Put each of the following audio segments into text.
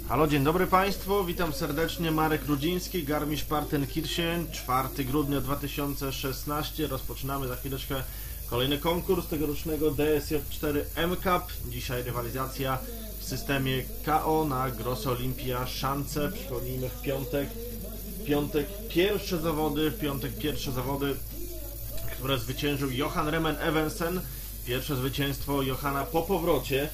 Halo, dzień dobry Państwu, witam serdecznie, Marek Rudziński, Garmisch-Partenkirchen, 4 grudnia 2016, rozpoczynamy za chwileczkę kolejny konkurs tegorocznego DSJ4 M-Cup, dzisiaj rywalizacja w systemie KO na Gross Olympia Szance, przypomnijmy w piątek pierwsze zawody, które zwyciężył Johan Remen Evensen, pierwsze zwycięstwo Johana po powrocie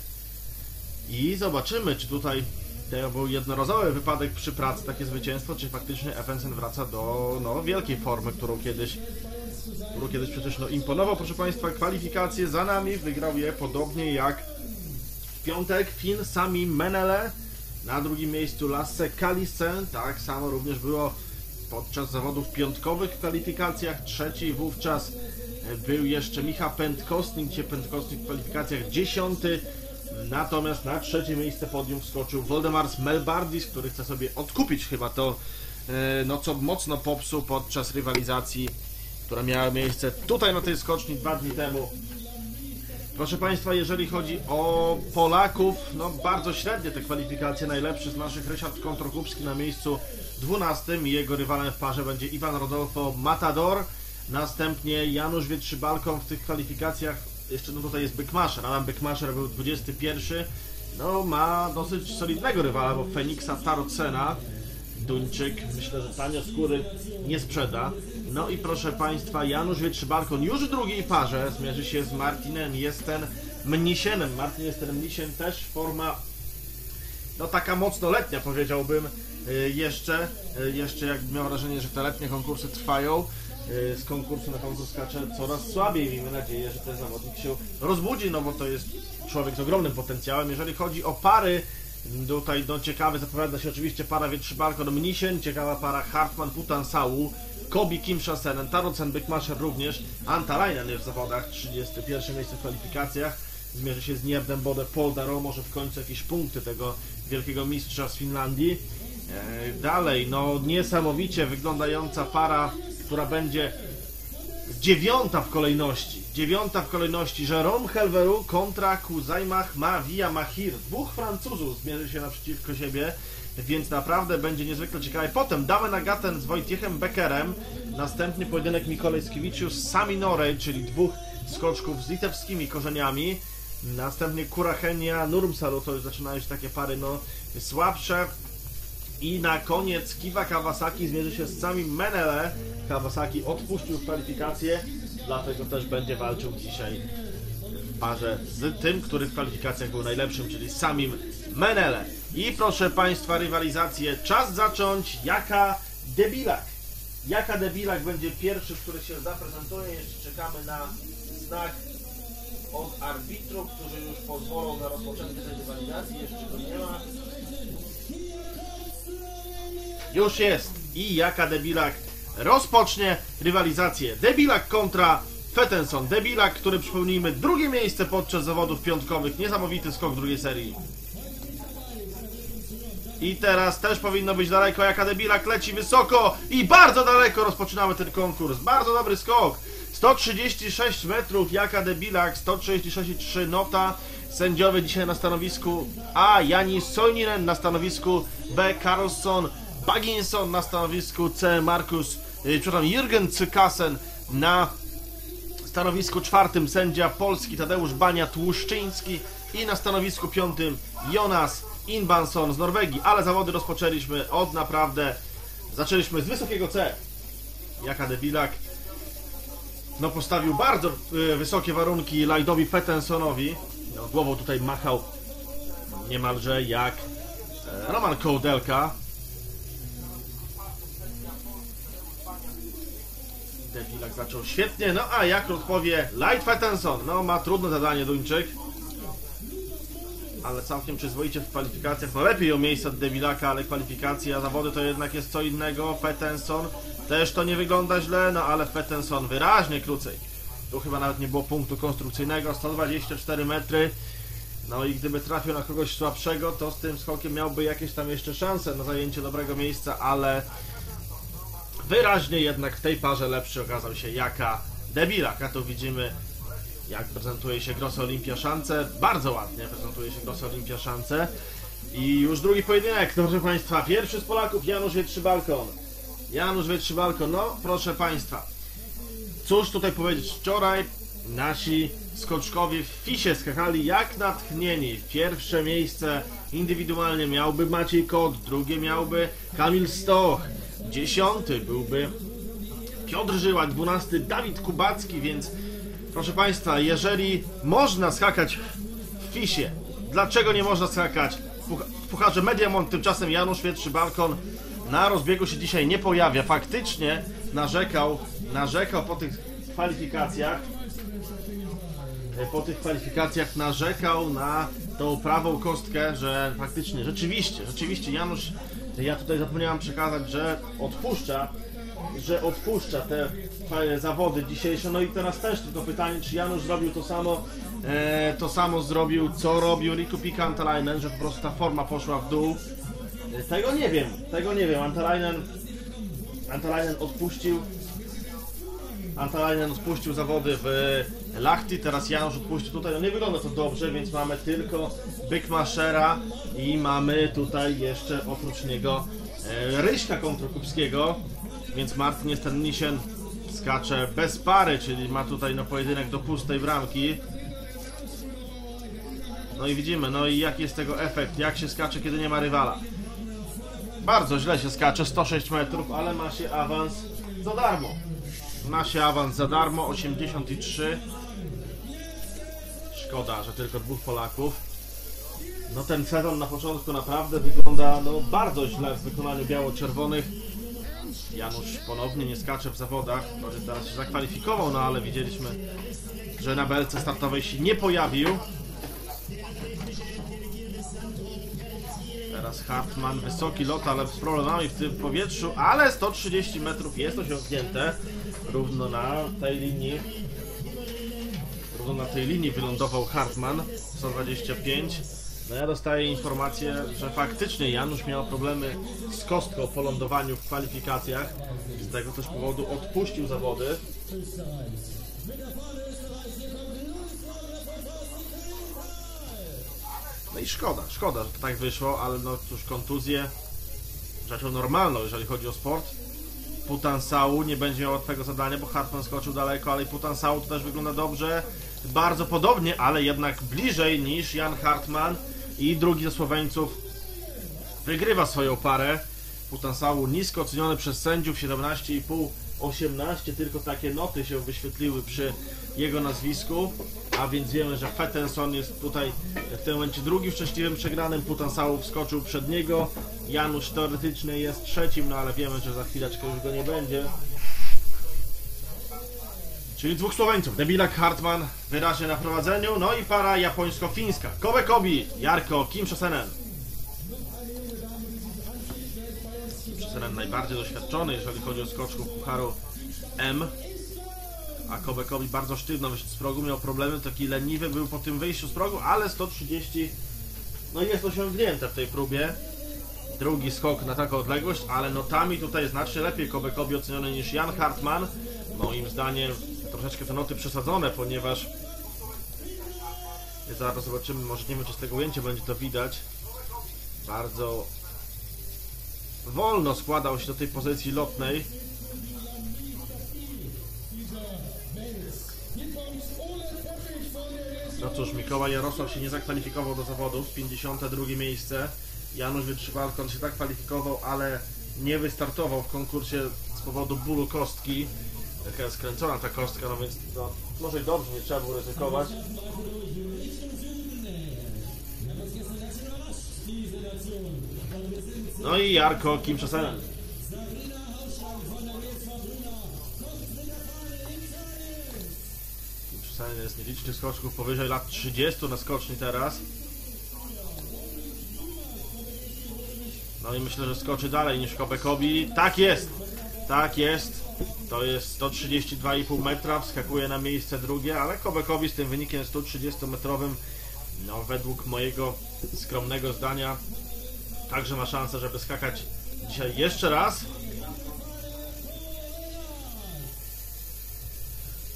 i zobaczymy, czy tutaj to był jednorazowy wypadek przy pracy, takie zwycięstwo, czy faktycznie Evensen wraca do wielkiej formy, którą kiedyś przecież imponował. Proszę Państwa, kwalifikacje za nami, wygrał je podobnie jak w piątek Fin Sami Menele, na drugim miejscu Lasse Kalisen, tak samo również było podczas zawodów piątkowych w kwalifikacjach, trzeci wówczas był jeszcze Micha Pentkostnik, gdzie Pentkostnik w kwalifikacjach 10. Natomiast na trzecie miejsce podium wskoczył Woldemars Melbardis, który chce sobie odkupić chyba to, co mocno popsuł podczas rywalizacji, która miała miejsce tutaj na tej skoczni 2 dni temu. Proszę Państwa, jeżeli chodzi o Polaków, bardzo średnie te kwalifikacje. Najlepszy z naszych Ryszard Kontrokupski na miejscu 12. Jego rywalem w parze będzie Iwan Rodolfo Matador. Następnie Janusz Wietrzybalką w tych kwalifikacjach. Jeszcze tutaj jest Bykmaszer, Adam Bykmaszer był 21, ma dosyć solidnego rywala, bo Feniksa Tarotsena, Duńczyk, myślę, że tanio skóry nie sprzeda. I proszę Państwa, Janusz Wietrzybalkon już w drugiej parze zmierzy się z Martinem Jestem-Mnisienem. Martin Jestem-Mnisien też forma, taka mocno letnia, powiedziałbym, jeszcze jakby miał wrażenie, że te letnie konkursy trwają. Z konkursu na konkurs skacze coraz słabiej. Miejmy nadzieję, że ten zawodnik się rozbudzi, bo to jest człowiek z ogromnym potencjałem. Jeżeli chodzi o pary, tutaj ciekawe zapowiada się oczywiście para Wietrzybalkon-Mnisien, ciekawa para Hartmann-Putansau, Kobi Kim-Shassenen, Tarotsen Bykmaszer również, Antalainen jest w zawodach, 31 miejsce w kwalifikacjach, zmierzy się z Nierdem Bode Poldaro, może w końcu jakieś punkty tego wielkiego mistrza z Finlandii. Dalej, niesamowicie wyglądająca para, która będzie 9. w kolejności, Jérôme Helverou kontra Kuzaimach Mavia Mahir. Dwóch Francuzów zmierzy się naprzeciwko siebie, więc naprawdę będzie niezwykle ciekawe. Potem Damen Agaten z Wojciechem Beckerem, następnie pojedynek Mikolaj Skiewiczius z Sami Norej, czyli dwóch skoczków z litewskimi korzeniami, następnie Kurachenia Nurmsalu, to już zaczynają się takie pary słabsze. I na koniec Kiwa Kawasaki zmierzy się z Sami Menele. Kawasaki odpuścił kwalifikacje, dlatego też będzie walczył dzisiaj w parze z tym, który w kwalifikacjach był najlepszym, czyli Samim Menele. I proszę Państwa, rywalizację czas zacząć. Jaka Debilak będzie pierwszy, który się zaprezentuje. Jeszcze czekamy na znak od arbitrów, którzy już pozwolą na rozpoczęcie tej rywalizacji. Jeszcze go nie ma. Już jest i Jaka Debilak rozpocznie rywalizację. Debilak kontra Fetenson. Debilak, który, przypomnijmy, drugie miejsce podczas zawodów piątkowych. Niesamowity skok drugiej serii. I teraz też powinno być daleko. Jaka Debilak leci wysoko i bardzo daleko rozpoczynamy ten konkurs. Bardzo dobry skok. 136 metrów Jaka Debilak, 136,3 nota. Sędziowie dzisiaj na stanowisku A. Jani Soininen, na stanowisku B. Karlsson Baginson, na stanowisku C. Jürgen Cykasen, na stanowisku 4. sędzia polski Tadeusz Bania-Tłuszczyński i na stanowisku 5. Jonas Inbansson z Norwegii. Ale zawody rozpoczęliśmy zaczęliśmy z wysokiego C. Jaka Debilak postawił bardzo wysokie warunki Lloydowi Fetensonowi. Głową tutaj machał niemalże jak Roman Kołdelka. Debilak zaczął świetnie, a jak odpowie Light Fetenson, ma trudne zadanie Duńczyk, ale całkiem przyzwoicie w kwalifikacjach, lepiej o miejsce od Debilaka, ale kwalifikacje, a zawody to jednak jest co innego. Fetenson też to nie wygląda źle, ale Fetenson wyraźnie krócej, tu chyba nawet nie było punktu konstrukcyjnego, 124 metry, i gdyby trafił na kogoś słabszego, to z tym skokiem miałby jakieś tam jeszcze szanse na zajęcie dobrego miejsca, ale wyraźnie jednak w tej parze lepszy okazał się Jaka Debilak. A tu widzimy, jak prezentuje się Gross Olympia Szance. Bardzo ładnie prezentuje się Gross Olympia Szance. I już drugi pojedynek, proszę Państwa. Pierwszy z Polaków, Janusz Wietrzybalkon. Janusz Wietrzybalkon, no proszę Państwa. Cóż tutaj powiedzieć, wczoraj nasi skoczkowie w FIS-ie skakali jak natchnieni. Pierwsze miejsce indywidualnie miałby Maciej Kot, drugie miałby Kamil Stoch, 10. byłby Piotr Żyłak, 12. Dawid Kubacki, więc proszę Państwa, jeżeli można skakać w FIS-ie, dlaczego nie można skakać w Pucharze Mediamond? Tymczasem Janusz Wietrzybalkon na rozbiegu się dzisiaj nie pojawia. Faktycznie narzekał po tych kwalifikacjach narzekał na tą prawą kostkę, że faktycznie, rzeczywiście Janusz, ja tutaj zapomniałem przekazać, że odpuszcza te zawody dzisiejsze. No i teraz też tylko pytanie, czy Janusz zrobił to samo zrobił, co robił Riku Pikantalainen, że po prostu ta forma poszła w dół. Tego nie wiem. Antalainen odpuścił zawody w Lahti, teraz Janusz odpuścił tutaj. No nie wygląda to dobrze, więc mamy tylko Bykmaszera i mamy tutaj jeszcze oprócz niego Ryśka Kontrokupskiego, więc Martin Stannisen skacze bez pary, czyli ma tutaj no pojedynek do pustej bramki. No i widzimy, no i jaki jest tego efekt, jak się skacze, kiedy nie ma rywala. Bardzo źle się skacze, 106 metrów, ale ma się awans za darmo. 83. Szkoda, że tylko 2 Polaków. No ten sezon na początku naprawdę wygląda no bardzo źle w wykonaniu biało-czerwonych. Janusz ponownie nie skacze w zawodach, może teraz się zakwalifikował, no ale widzieliśmy, że na belce startowej się nie pojawił. Teraz Hartmann, wysoki lot, ale z problemami w tym powietrzu, ale 130 metrów jest osiągnięte. Równo na tej linii wylądował Hartmann, 125. No ja dostaję informację, że faktycznie Janusz miał problemy z kostką po lądowaniu w kwalifikacjach. Z tego też powodu odpuścił zawody. No i szkoda, że to tak wyszło, ale no cóż, kontuzje rzeczą normalną, jeżeli chodzi o sport. Putansału nie będzie miał łatwego zadania, bo Hartmann skoczył daleko, ale i Putansału to też wygląda dobrze. Bardzo podobnie, ale jednak bliżej niż Jan Hartmann i drugi ze Słoweńców wygrywa swoją parę. Putansału nisko oceniony przez sędziów, 17,5, 18, tylko takie noty się wyświetliły przy jego nazwisku, a więc wiemy, że Fettenson jest tutaj w tym momencie drugim szczęśliwym przegranym. Putansału wskoczył przed niego, Janusz teoretycznie jest trzecim, no ale wiemy, że za chwileczkę już go nie będzie. Czyli 2 Słoweńców, Debilak, Hartmann wyraźnie na prowadzeniu, no i para japońsko-fińska, Kobe Kobi, Jarko Kimshonen. Kimshonen najbardziej doświadczony, jeżeli chodzi o skoczków Pucharu M, a Kobe Kobi bardzo sztywno wyszedł z progu, miał problemy, taki leniwy był po tym wyjściu z progu, ale 130 no jest osiągnięte w tej próbie. Drugi skok na taką odległość, ale notami tutaj znacznie lepiej Kobe Kobi oceniony niż Jan Hartmann. Moim zdaniem troszeczkę te noty przesadzone, ponieważ zaraz zobaczymy, może nie wiem, czy z tego ujęcia będzie to widać. Bardzo wolno składał się do tej pozycji lotnej. No cóż, Mikołaj Jarosław się nie zakwalifikował do zawodów, 52 miejsce. Janusz Wietrzybalkon się tak kwalifikował, ale nie wystartował w konkursie z powodu bólu kostki. Taka jest skręcona ta kostka, no więc no, może i dobrze, nie trzeba było ryzykować. No i Jarko Kimshonen. Kimshonen jest nielicznych skoczków powyżej lat 30 na skoczni teraz. No i myślę, że skoczy dalej niż Kobe Kobi. Tak jest! Tak jest! To jest 132,5 metra, wskakuje na miejsce drugie, ale Kobe Kobi z tym wynikiem 130-metrowym, no według mojego skromnego zdania, także ma szansę, żeby skakać dzisiaj jeszcze raz.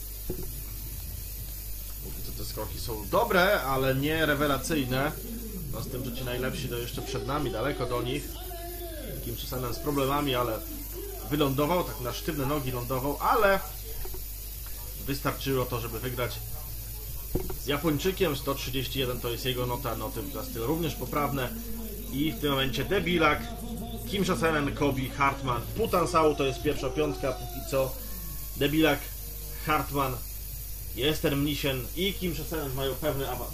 Te skoki są dobre, ale nie rewelacyjne. No z tym, że ci najlepsi to jeszcze przed nami, daleko do nich. Kim Chesenen z problemami, ale wylądował, tak na sztywne nogi lądował, ale wystarczyło to, żeby wygrać z Japończykiem. 131 to jest jego nota, noty za styl również poprawne. I w tym momencie Debilak, Kim Chesenen, Kobi, Hartman, Putansau to jest pierwsza piątka póki co. Debilak, Hartman, Ester Mnisien i Kim Chesenen mają pewny awans.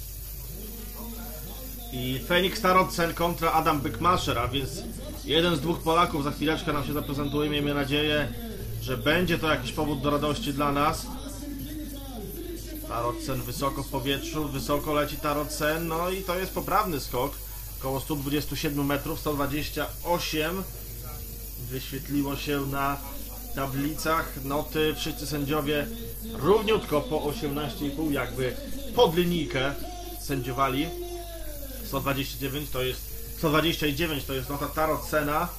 I Fenix Tarotsen kontra Adam Bykmasher, a więc jeden z dwóch Polaków za chwileczkę nam się zaprezentuje. Miejmy nadzieję, że będzie to jakiś powód do radości dla nas. Tarotsen wysoko w powietrzu, wysoko leci Tarotsen, no i to jest poprawny skok. Około 127 metrów, 128 wyświetliło się na tablicach. Noty wszyscy sędziowie równiutko po 18,5 jakby pod linijkę sędziowali. 129 to jest 129 to jest nota Tarotsena.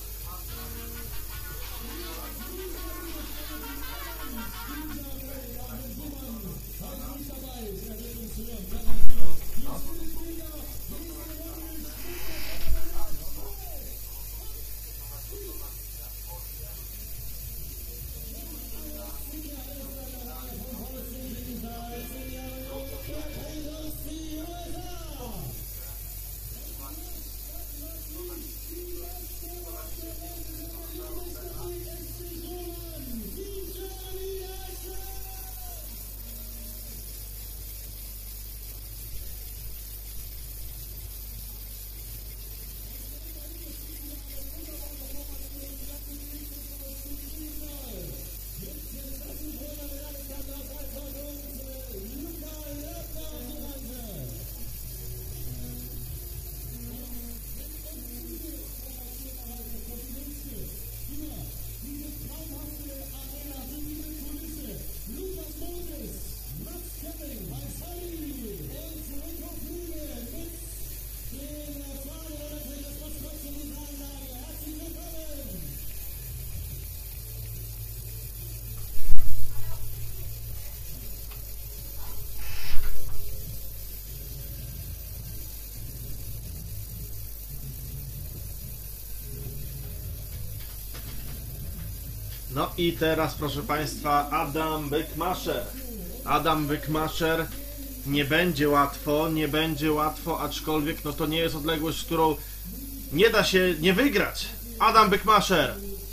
No i teraz, proszę Państwa, Adam Bykmasher. Adam Bykmasher, nie będzie łatwo, aczkolwiek no to nie jest odległość, którą nie da się nie wygrać. Adam Bykmasher.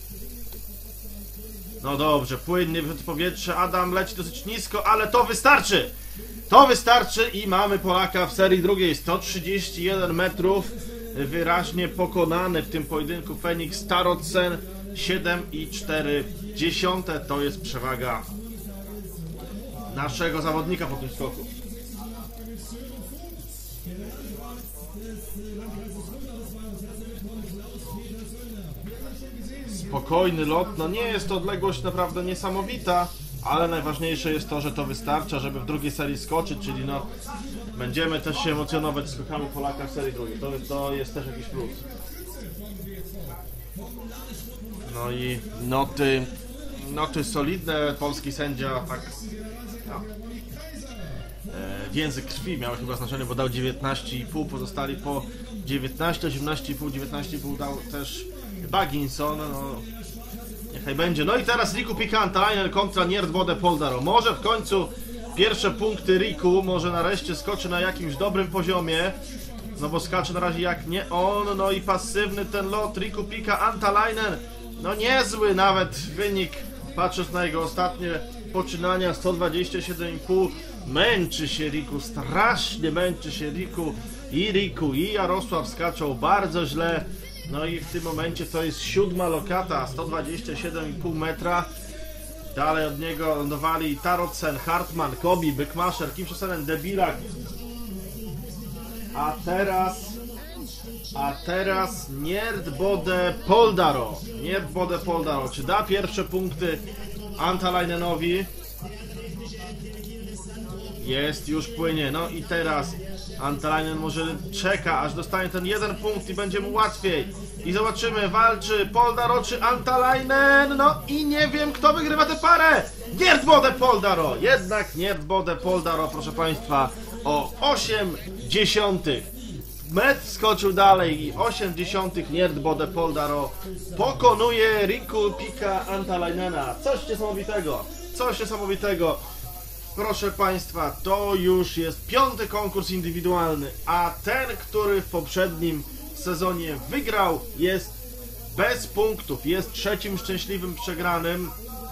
No dobrze, płynny w powietrze, Adam leci dosyć nisko, ale to wystarczy. To wystarczy i mamy Polaka w serii drugiej. 131 metrów, wyraźnie pokonany w tym pojedynku Fenix Tarotsen. 7,4 to jest przewaga naszego zawodnika po tym skoku. Spokojny lot, no nie jest to odległość naprawdę niesamowita, ale najważniejsze jest to, że to wystarcza, żeby w drugiej serii skoczyć, czyli no będziemy też się emocjonować skokami Polaka w serii drugiej. To jest też jakiś plus. No i noty solidne, polski sędzia tak no, język krwi miał chyba znaczenie, bo dał 19,5, pozostali po 19, 18,5, 19,5 dał też Baginson, no niechaj będzie. No i teraz Riku Pika Antalainen kontra Nierdbode Poldaro. Może w końcu pierwsze punkty Riku, może nareszcie skoczy na jakimś dobrym poziomie. No bo skacze na razie jak nie on, no i pasywny ten lot Riku Pika Antalainen. No niezły nawet wynik, patrząc na jego ostatnie poczynania, 127,5. Męczy się Riku, strasznie męczy się Riku. I Jarosław skaczą bardzo źle. No i w tym momencie to jest 7. lokata, 127,5 metra. Dalej od niego lądowali Tarotsen, Hartman, Kobi, Bykmasher, Kim Chesenen, Debilak. A teraz Nierdbode Poldaro. Nierdbode Poldaro. Czy da pierwsze punkty Antalainenowi? Jest, już płynie. No i teraz Antalainen może czeka, aż dostanie ten jeden punkt i będzie mu łatwiej. I zobaczymy, walczy Poldaro czy Antalainen. No i nie wiem, kto wygrywa tę parę. Nierdbode Poldaro. Jednak Nierdbode Poldaro, proszę Państwa, o 0,8 Metr skoczył dalej i 80 Nierdbode Poldaro pokonuje Riku Pika Antalainena. Coś niesamowitego. Proszę Państwa, to już jest 5. konkurs indywidualny, a ten, który w poprzednim sezonie wygrał, jest bez punktów, jest 3. szczęśliwym przegranym.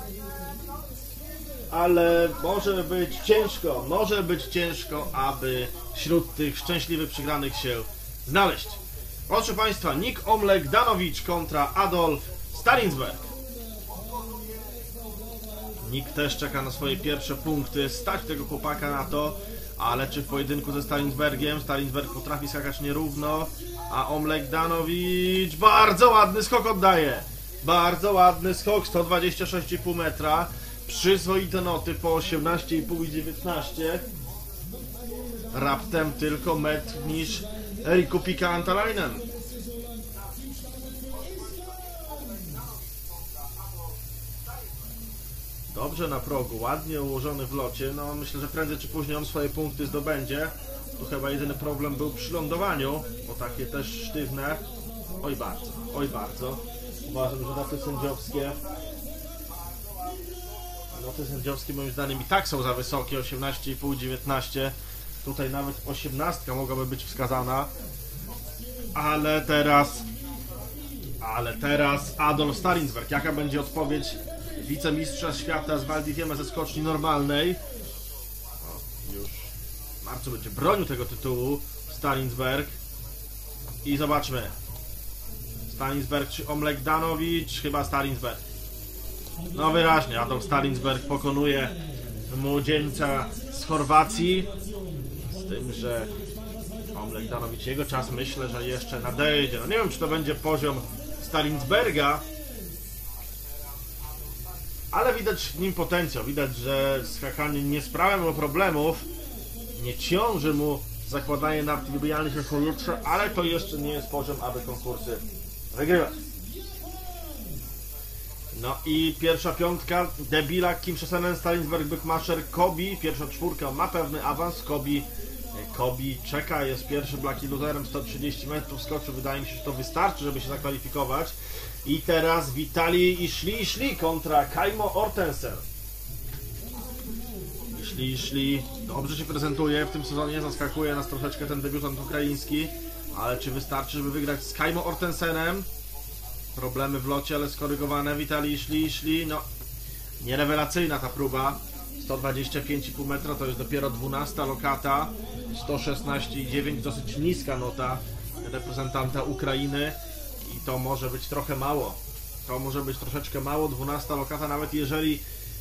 Ale może być ciężko, aby wśród tych szczęśliwych przegranych się znaleźć. Proszę Państwa, Nick Omlegdanowicz kontra Adolf Stalinsberg. Nick też czeka na swoje pierwsze punkty, stać tego chłopaka na to, ale czy w pojedynku ze Stalinsbergiem? Stalinsberg potrafi skakać nierówno, a Omlegdanowicz bardzo ładny skok oddaje. Bardzo ładny skok, 126,5 metra. Przyzwoite noty po 18,5 i 19. Raptem tylko metr niż Riku Pika Antalainen. Dobrze na progu, ładnie ułożony w locie. No myślę, że prędzej czy później on swoje punkty zdobędzie. Tu chyba jedyny problem był przy lądowaniu, bo takie też sztywne. Oj bardzo. Uważam, że noty sędziowskie moim zdaniem i tak są za wysokie, 18,5, 19. Tutaj nawet 18 mogłaby być wskazana. Ale teraz Adolf Stalinsberg. Jaka będzie odpowiedź wicemistrza świata z Val di Fiemme ze skoczni normalnej? Już w marcu będzie bronił tego tytułu Stalinsberg. I zobaczmy. Stalinsberg czy Omlegdanowicz? Chyba Stalinsberg. No wyraźnie, Adolf Stalinsberg pokonuje młodzieńca z Chorwacji. Z tym, że Omlegdanowicz, jego czas myślę, że jeszcze nadejdzie. No nie wiem, czy to będzie poziom Stalinsberga, ale widać w nim potencjał. Widać, że skakanie nie sprawia mu problemów, nie ciąży mu zakładanie na wybijanie się w powietrze, ale to jeszcze nie jest poziom, aby konkursy wygrywać. No i pierwsza piątka, Debila, Kim Chesenen, Stalinsberg, Bychmacher, Kobi. Pierwsza czwórka ma pewny awans. Kobi czeka, jest pierwszy Blacky Loserem, 130 metrów skoczył. Wydaje mi się, że to wystarczy, żeby się zakwalifikować. I teraz Vitali Iszli kontra Kaimo Ortensen. Iszli dobrze się prezentuje w tym sezonie, zaskakuje nas troszeczkę ten debiutant ukraiński. Ale czy wystarczy, żeby wygrać z Kaimo Ortensenem? Problemy w locie, ale skorygowane. Vitali Iszli, no nierewelacyjna ta próba. 125,5 metra to jest dopiero 12 lokata. 116,9, dosyć niska nota reprezentanta Ukrainy. I to może być trochę mało. To może być troszeczkę mało. 12 lokata, nawet jeżeli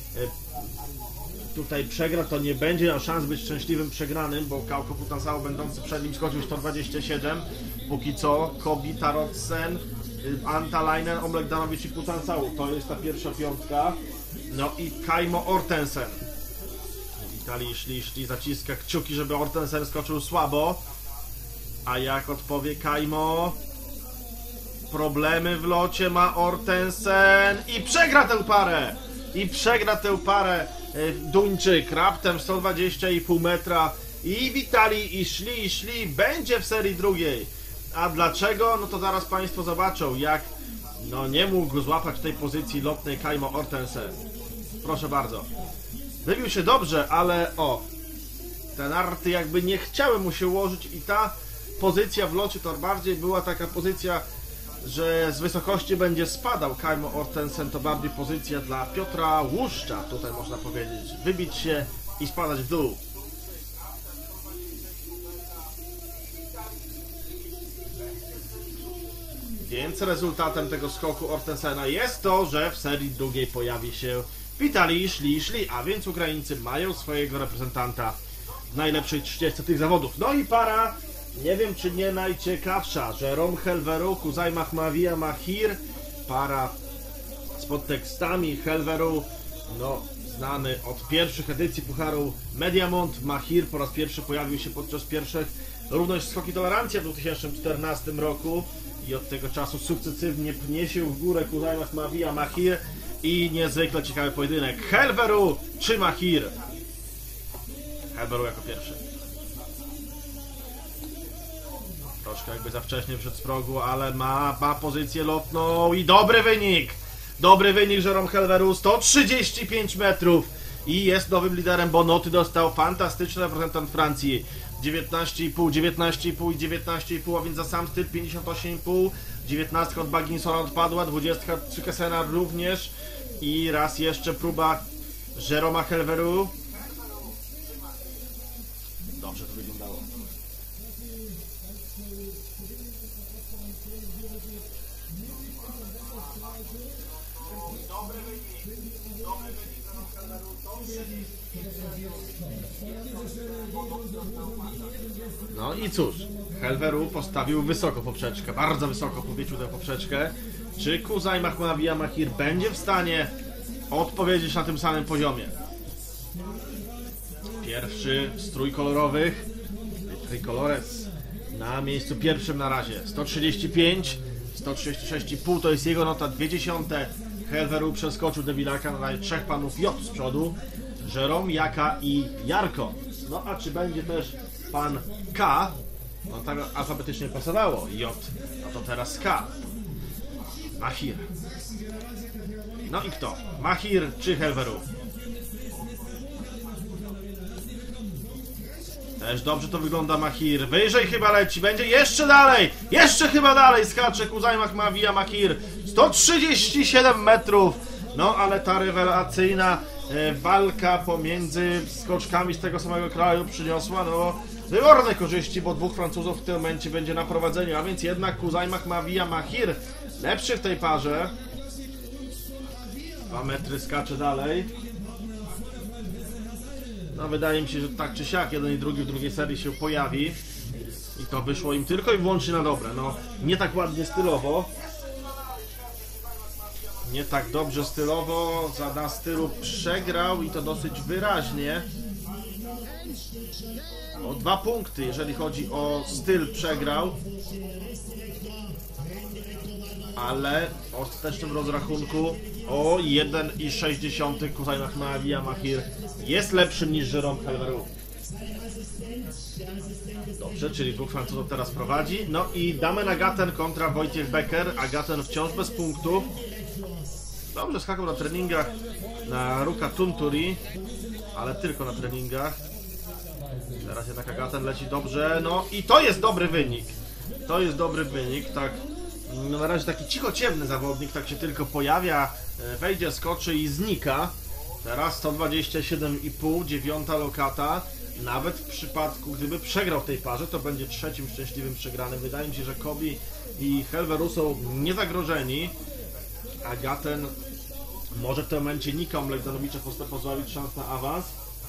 tutaj przegra, to nie będzie miał szans być szczęśliwym przegranym, bo Kauko Putansao będący przed nim skoczył 127. Póki co Kobi, Tarotsen, Antalainen, Omlegdanowicz i Putansao. To jest ta pierwsza piątka. No i Kaimo Ortensen. Vitali Iszli zaciska kciuki, żeby Ortensen skoczył słabo. A jak odpowie Kaimo? Problemy w locie ma Ortensen i przegra tę parę. Duńczyk raptem 120,5 metra i Vitali Iszli będzie w serii drugiej. A dlaczego? No to zaraz Państwo zobaczą, jak nie mógł złapać tej pozycji lotnej Kaimo Ortensen. Proszę bardzo. Wybił się dobrze, ale te narty jakby nie chciały mu się ułożyć i ta pozycja w locie to bardziej była taka pozycja, że z wysokości będzie spadał Kaimo Ortensen, to bardziej pozycja dla Piotra Łuszcza, tutaj można powiedzieć. Wybić się i spadać w dół. Więc rezultatem tego skoku Ortensena jest to, że w serii drugiej pojawi się Vitali Iszli, a więc Ukraińcy mają swojego reprezentanta w najlepszej 30 tych zawodów. No i para, nie wiem czy nie najciekawsza, Jerome Helveru, Kuzaj Mahmavia Mahir, para z podtekstami. Helveru, znany od pierwszych edycji Pucharu Mediamond. Mahir po raz pierwszy pojawił się podczas pierwszych Równość Skoki Tolerancja w 2014 roku i od tego czasu sukcesywnie pnie się w górę Kuzaj Mahmavia Mahir i niezwykle ciekawy pojedynek. Helveru czy Mahir? Helveru jako pierwszy. Troszkę jakby za wcześnie przed z progu, ale ma pozycję lotną i dobry wynik! Dobry wynik Jérôme Helveru, 135 metrów i jest nowym liderem, bo noty dostał fantastyczny reprezentant Francji. 19,5, 19,5 i 19,5, a więc za sam styl 58,5. 19 od Bagginsona odpadła, 20 od Trykesena również. I raz jeszcze próba Jérôme'a Helveru. Dobrze to wyglądało. No i cóż, Helveru postawił wysoko poprzeczkę, bardzo wysoko powiesił tę poprzeczkę. Czy Kuzaj Mahmavia Mahir będzie w stanie odpowiedzieć na tym samym poziomie? Pierwszy z trójkolorowych, Tricolores, na miejscu pierwszym na razie. 135, 136,5 to jest jego nota, 0,2. Helveru przeskoczył Devilaka na razie trzech panów J z przodu. Jérôme, Jaka i Jarko. No a czy będzie też pan K? No tak alfabetycznie pasowało. J, no to teraz K. Mahir. No i kto? Mahir czy Helveru? Też dobrze to wygląda Mahir. Wyżej chyba leci. Będzie jeszcze dalej. Jeszcze chyba dalej skacze Kuzaj Mahmavia Mahir. 137 metrów. No ale ta rewelacyjna walka pomiędzy skoczkami z tego samego kraju przyniosła wyborne korzyści, bo dwóch Francuzów w tym momencie będzie na prowadzeniu, a więc jednak Kuzaj Mahmavia Mahir lepszy w tej parze. 2 metry skacze dalej. No wydaje mi się, że tak czy siak jeden i drugi w drugiej serii się pojawi i to wyszło im tylko i wyłącznie na dobre. No nie tak ładnie stylowo, nie tak dobrze stylowo, za stylu przegrał i to dosyć wyraźnie. O 2 punkty, jeżeli chodzi o styl, przegrał. Ale w ostatecznym rozrachunku o 1,6 Kuzaj Mahmavia Mahir jest lepszym niż Jérôme Helveru. Dobrze, czyli dwóch Francuzów teraz prowadzi. No i Damen Agaten kontra Wojciech Becker. Agaten wciąż bez punktów. Dobrze skakał na treningach na Ruka Tunturi, ale tylko na treningach. Teraz jednak Agaten leci dobrze. No i to jest dobry wynik. To jest dobry wynik, tak. No na razie taki cichociemny zawodnik, tak się tylko pojawia, wejdzie, skoczy i znika. Teraz 127,5, 9 lokata. Nawet w przypadku, gdyby przegrał w tej parze, to będzie trzecim szczęśliwym przegranym. Wydaje mi się, że Kobi i Helveru są niezagrożeni. Agaten może w tym momencie Nika Omlegdanowicza pozbawić szans na awans.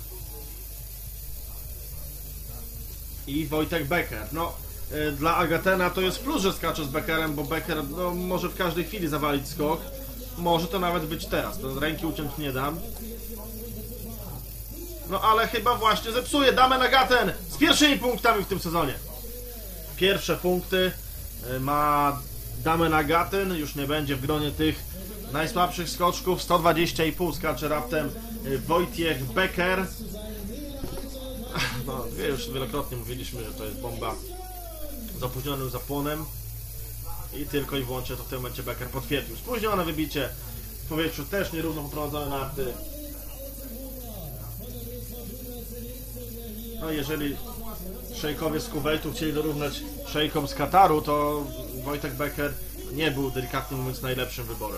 I Wojtek Becker. No, dla Agatena to jest plus, że skacze z Beckerem, bo Becker może w każdej chwili zawalić skok. Może to nawet być teraz. To ręki uciąć nie dam. No ale chyba właśnie zepsuje Damen Agaten z pierwszymi punktami w tym sezonie. Pierwsze punkty ma Damen Agaten. Już nie będzie w gronie tych najsłabszych skoczków. 120,5 skacze raptem Wojciech Becker. No, już wielokrotnie mówiliśmy, że to jest bomba z opóźnionym zapłonem. I tylko i wyłącznie to w tym momencie Becker potwierdził. Spóźnione wybicie w powietrzu, też nierówno poprowadzone narty. No jeżeli szejkowie z Kuwejtu chcieli dorównać szejkom z Kataru, to Wojtek Becker nie był, delikatnie mówiąc, najlepszym wyborem.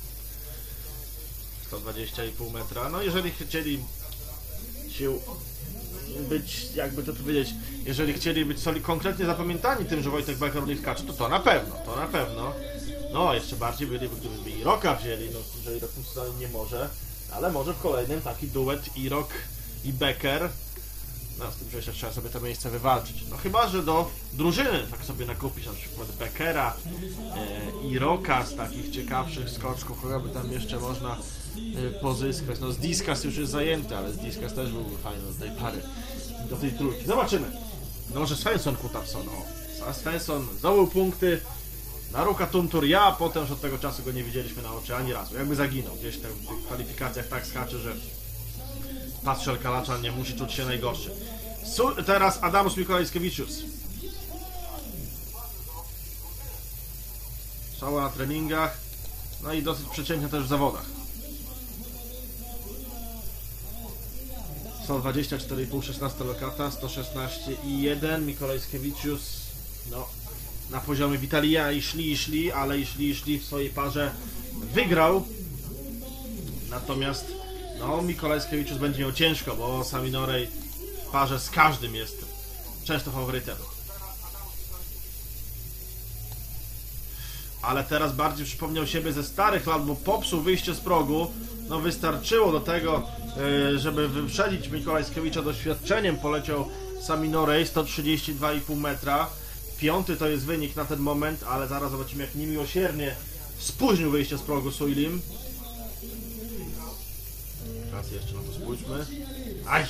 120,5 metra. No jeżeli chcieli się być, jakby to powiedzieć, jeżeli chcieli być konkretnie zapamiętani tym, że Wojtek Becker u nich skacze, to na pewno. No, jeszcze bardziej byliby, gdyby Iroka wzięli, no, że Irok tym sezonie nie może, ale może w kolejnym taki duet Irok i Becker. No, z tym, że jeszcze trzeba sobie to miejsce wywalczyć. No chyba, że do drużyny tak sobie nakupić, na przykład Beckera, Iroka z takich ciekawszych skoczków, kogo by tam jeszcze można pozyskać. No z Diskas już jest zajęty, ale z Diskas też byłby fajny do tej pary, do tej trójki. Zobaczymy. No może Svensson Gustafsson, a Svensson zdobył punkty na Ruka Tunturi, a potem już od tego czasu go nie widzieliśmy na oczy ani razu. Jakby zaginął. Gdzieś tam w tych kwalifikacjach tak skacze, że Pascal Kalaczan nie musi czuć się najgorszy. Teraz Adamus Mikolajskiewicz. Czoła na treningach, no i dosyć przeciętnie też w zawodach. 124,5, 16 lokata, 116,1. Mikolajskiewiczus, no, na poziomie Witalia i szli, ale i szli w swojej parze wygrał. Natomiast, no, Mikolajskiewiczus będzie miał ciężko, bo Saminorej w parze z każdym jest często faworytem. Ale teraz bardziej przypomniał siebie ze starych lat, bo popsuł wyjście z progu. No wystarczyło do tego, żeby wyprzedzić Mikolajskiewicza doświadczeniem. Poleciał Saminorej 132,5 metra. 5. to jest wynik na ten moment, ale zaraz zobaczymy, jak niemiłosiernie spóźnił wyjście z progu Suilim. Raz jeszcze na to spójrzmy. Aj.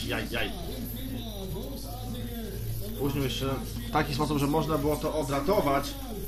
Spóźnił jeszcze w taki sposób, że można było to odratować.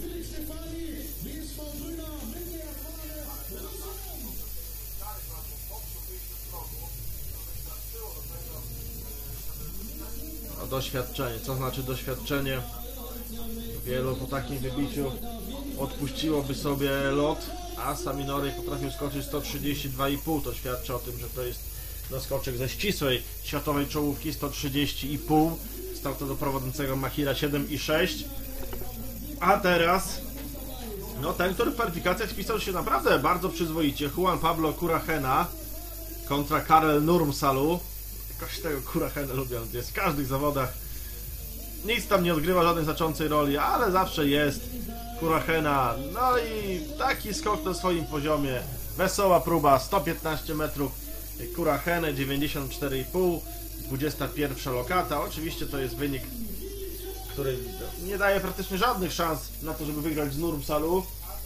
Doświadczenie. Co znaczy doświadczenie? Wielu po takim wybiciu odpuściłoby sobie lot, a Saminorej potrafił skoczyć 132,5. To świadczy o tym, że to jest doskoczek ze ścisłej światowej czołówki. 130,5. Stał to do prowadzącego Mahira 7,6. A teraz, no ten, który w kwalifikacjach spisał się naprawdę bardzo przyzwoicie. Juan Pablo Curajena kontra Karel Nurmsalu. Jakoś tego Curajena lubię, jest w każdych zawodach. Nic tam nie odgrywa żadnej znaczącej roli, ale zawsze jest Curajena. No i taki skok na swoim poziomie. Wesoła próba, 115 metrów Curajeny, 94,5, 21 lokata. Oczywiście to jest wynik, który nie daje praktycznie żadnych szans na to, żeby wygrać z Nurmsalu.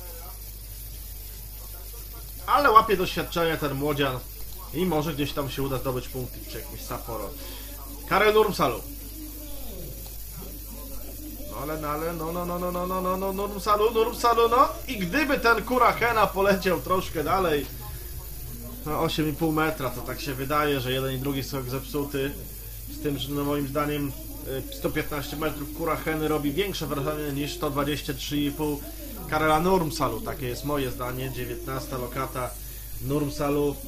Ale łapie doświadczenie ten młodzian i może gdzieś tam się uda zdobyć punkty przy jakimś Sapporo. Karel Nurmsalu. Nurmsalu, no i gdyby ten Curajena poleciał troszkę dalej, no 8,5 metra, to tak się wydaje, że jeden i drugi skok zepsuty, z tym, że no moim zdaniem 115 metrów Curajeny robi większe wrażenie niż 123,5 Karela Nurmsalu, takie jest moje zdanie. 19 lokata Nurmsalu,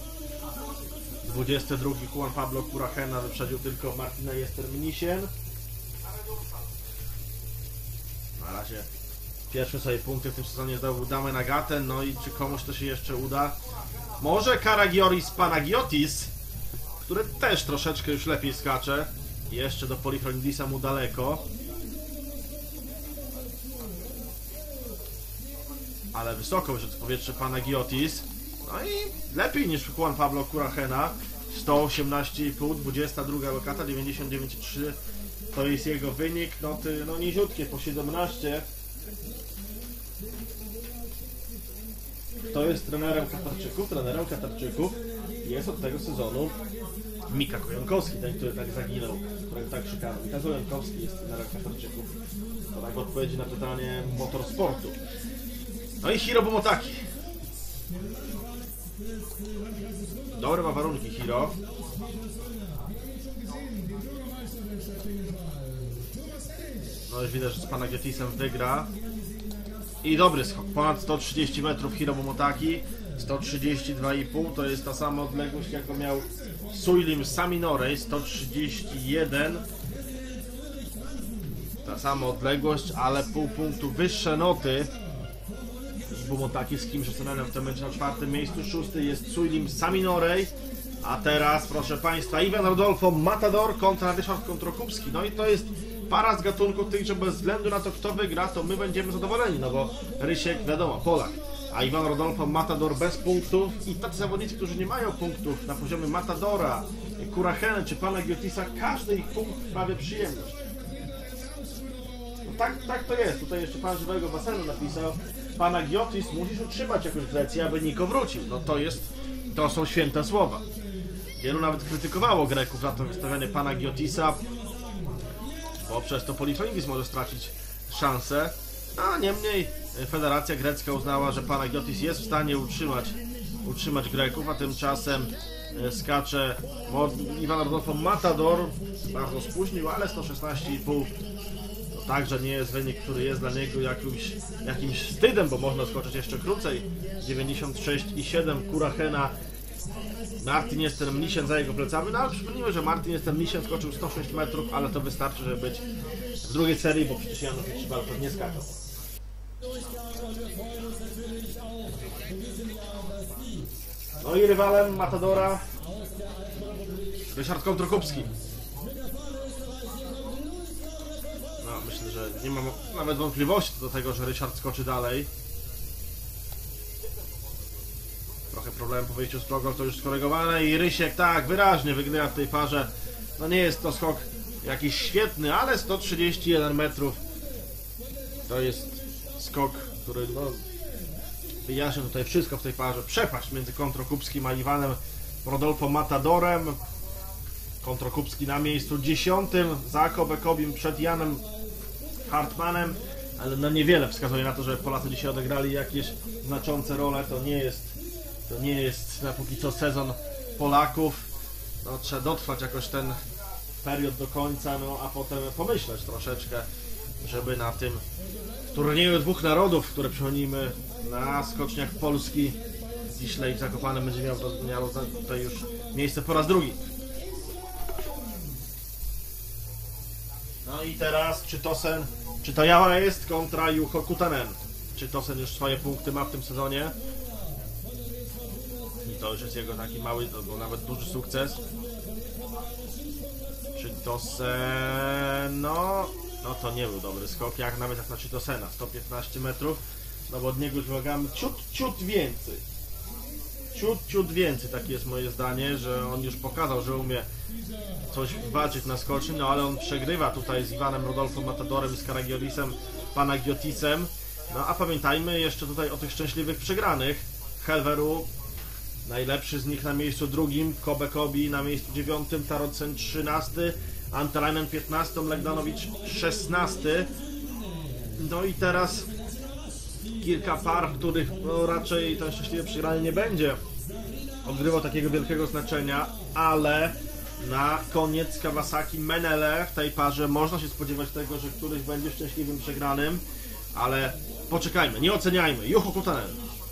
22 Juan Pablo Curajena, wyprzedził tylko Martina Yesterminisien. Na razie pierwsze sobie punkty w tym sezonie zdobył Dame Nagate, no i czy komuś to się jeszcze uda? Może Karagioris Panagiotis, który też troszeczkę już lepiej skacze. Jeszcze do Polychronidisa mu daleko. Ale wysoko wyszedł w powietrze Panagiotis. No i lepiej niż Juan Pablo Curajena. 118,5, 22 lokata, 99,3 to jest jego wynik. No niziutkie po 17. Kto jest trenerem Katarczyków? Trenerem Katarczyków jest od tego sezonu Mika Kojonkowski, ten, który tak zaginął, którego tak szukano. Mika Kojonkowski jest trenerem Katarczyków. To tak odpowiedzi na pytanie motorsportu. No i Hiro Bomotaki. Dobre ma warunki Hiro. No już widać, że z Panagiotisem wygra. I dobry skok, ponad 130 metrów Hiro Bomotaki. 132,5 to jest ta sama odległość, jaką miał Suilim Saminorej. 131. Ta sama odległość, ale pół punktu wyższe noty. Bomotaki z kimś ocenianym w tym momencie na 4. miejscu. 6. jest Suilim Saminorej. A teraz, proszę Państwa, Ivan Rodolfo Matador kontra Ryszard Kontrokupski. No i to jest para z gatunku tych, że bez względu na to, kto wygra, to my będziemy zadowoleni, no bo Rysiek, wiadomo, Polak, a Ivan Rodolfo Matador bez punktów i tacy zawodnicy, którzy nie mają punktów na poziomie Matadora, Curajeny czy Panagiotisa, każdy ich punkt prawie przyjemność. No tak to jest. Tutaj jeszcze pan żywego basenu napisał: Panagiotis, musisz utrzymać jakoś Grecję, aby Niko wrócił. No to są święte słowa. Wielu nawet krytykowało Greków za to wystawianie Panagiotisa, bo przez to Polychronidis może stracić szansę. A niemniej Federacja Grecka uznała, że Panagiotis jest w stanie utrzymać Greków, a tymczasem skacze Ivan Rodolfo Matador. Bardzo spóźnił, ale 116,5 także nie jest wynik, który jest dla niego jakimś wstydem, bo można skoczyć jeszcze krócej. 96,7 Kurachena. Martin Estermlisen za jego plecami, no ale przypomnijmy, że Martin Estermlisen skoczył 106 metrów, ale to wystarczy, żeby być w drugiej serii, bo przecież Janowicz Szwartow nie skakał. No i rywalem Matadora Ryszard Kontrokupski. No myślę, że nie mam nawet wątpliwości do tego, że Ryszard skoczy dalej. Trochę problem po wyjściu z progą, to już skorygowane i Rysiek tak wyraźnie wygrywa w tej parze. No nie jest to skok jakiś świetny, ale 131 metrów to jest skok, który no, wyjaśnia tutaj wszystko w tej parze. Przepaść między Kontrokupskim a Iwanem Rodolfo Matadorem. Kontrokupski na miejscu 10, za Kobekobim przed Janem Hartmanem, ale no niewiele wskazuje na to, że Polacy dzisiaj odegrali jakieś znaczące role. To nie jest na póki co sezon Polaków. No, trzeba dotrwać jakoś ten period do końca, no a potem pomyśleć troszeczkę, żeby na tym turnieju dwóch narodów, które przypomnijmy na skoczniach Polski Wiśle i w Zakopanem będzie miało tutaj już miejsce po raz drugi. No i teraz czy to Jała jest kontra Juho Kutanen. Czytosen już swoje punkty ma w tym sezonie. I to już jest jego taki mały, albo nawet duży sukces. Czytosen, no to nie był dobry skok, nawet jak na Czytosena, 115 metrów. No bo od niego już wymagamy ciut więcej. Ciut więcej, takie jest moje zdanie, że on już pokazał, że umie coś walczyć na skoczni, no ale on przegrywa tutaj z Iwanem Rodolfo Matadorem i z Karagiorisem Panagiotisem. No a pamiętajmy jeszcze tutaj o tych szczęśliwych przegranych. Helveru, najlepszy z nich na miejscu drugim, Kobekobi na miejscu 9, Tarotsen 13, Antalainen 15, Legdanowicz 16. No i teraz kilka par, w których no, raczej ten szczęśliwy przegrany nie będzie odgrywał takiego wielkiego znaczenia, ale na koniec Kawasaki Menele w tej parze można się spodziewać tego, że któryś będzie szczęśliwym przegranym, ale poczekajmy, nie oceniajmy. Juho Kutanen.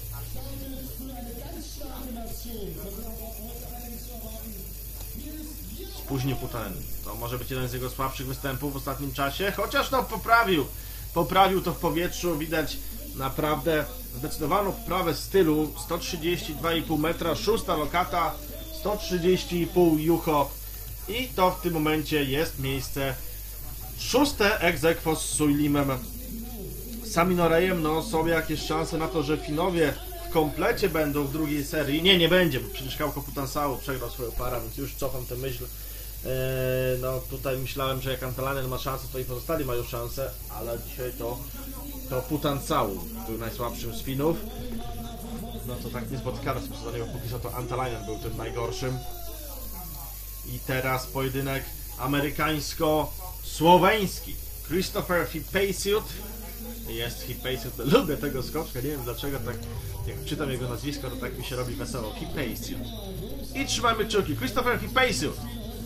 Spóźnił Kutanen. To może być jeden z jego słabszych występów w ostatnim czasie, chociaż no poprawił to w powietrzu, widać naprawdę zdecydowaną poprawę stylu. 132,5 metra, szósta lokata, 130,5 Juho i to w tym momencie jest miejsce szóste ex aequo z Suilimem Saminorejem. No są jakieś szanse na to, że Finowie w komplecie będą w drugiej serii. Nie będzie, bo przecież Kauko Putansau przegrał swoją parę, więc już cofam tę myśl. No tutaj myślałem, że jak Antalainen ma szansę, to i pozostali mają szansę, ale dzisiaj to Putansau był najsłabszym z Finów. No to tak nie spotykano w tym sezonie, bo póki co to Antalainen był tym najgorszym. I teraz pojedynek amerykańsko-słoweński. Christopher Hipasiut. Jest Hipasiut, lubię tego skoczka, nie wiem dlaczego, tak jak czytam jego nazwisko, to tak mi się robi wesoło. Hipasiut. I trzymajmy kciuki. Christopher Hipasiut.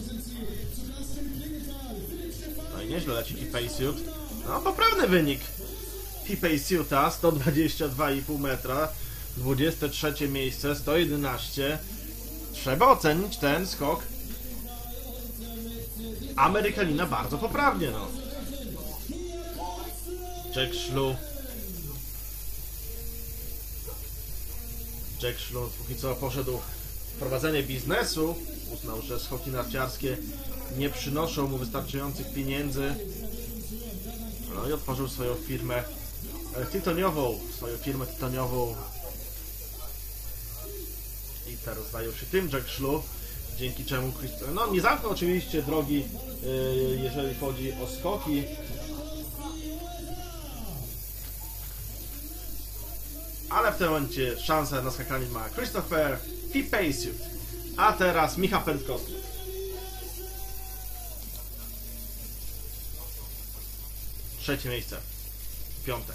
No i nieźle leci Hipasiut. No poprawny wynik Hipasiuta, 122,5 metra, 23 miejsce, 111. Trzeba ocenić ten skok Amerykanina bardzo poprawnie, no. Jack Schlu póki co poszedł w prowadzenie biznesu. Uznał, że skoki narciarskie nie przynoszą mu wystarczających pieniędzy. No i otworzył swoją firmę tytoniową. I teraz zajął się tym Jack Schlu, dzięki czemu no nie zamknął oczywiście drogi, jeżeli chodzi o skoki. Ale w tym momencie szansę na skakanie ma Christopher Hipasiut. A teraz Michał Pętkowski. Trzecie miejsce. Piątek.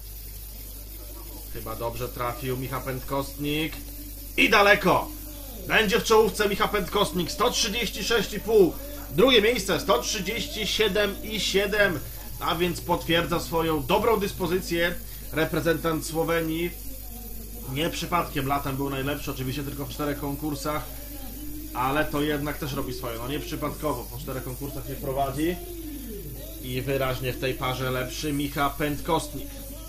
Chyba dobrze trafił Michał Pętkowski. I daleko! Będzie w czołówce Micha Pętkostnik 136,5. Drugie miejsce 137,7. A więc potwierdza swoją dobrą dyspozycję reprezentant Słowenii. Nie przypadkiem latem był najlepszy, oczywiście tylko w 4 konkursach, ale to jednak też robi swoje. No nie przypadkowo, po 4 konkursach nie prowadzi i wyraźnie w tej parze lepszy Micha Pętkostnik.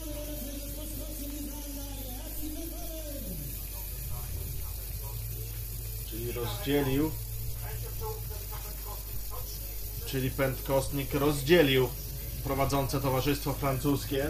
Czyli Pętkostnik rozdzielił prowadzące towarzystwo francuskie.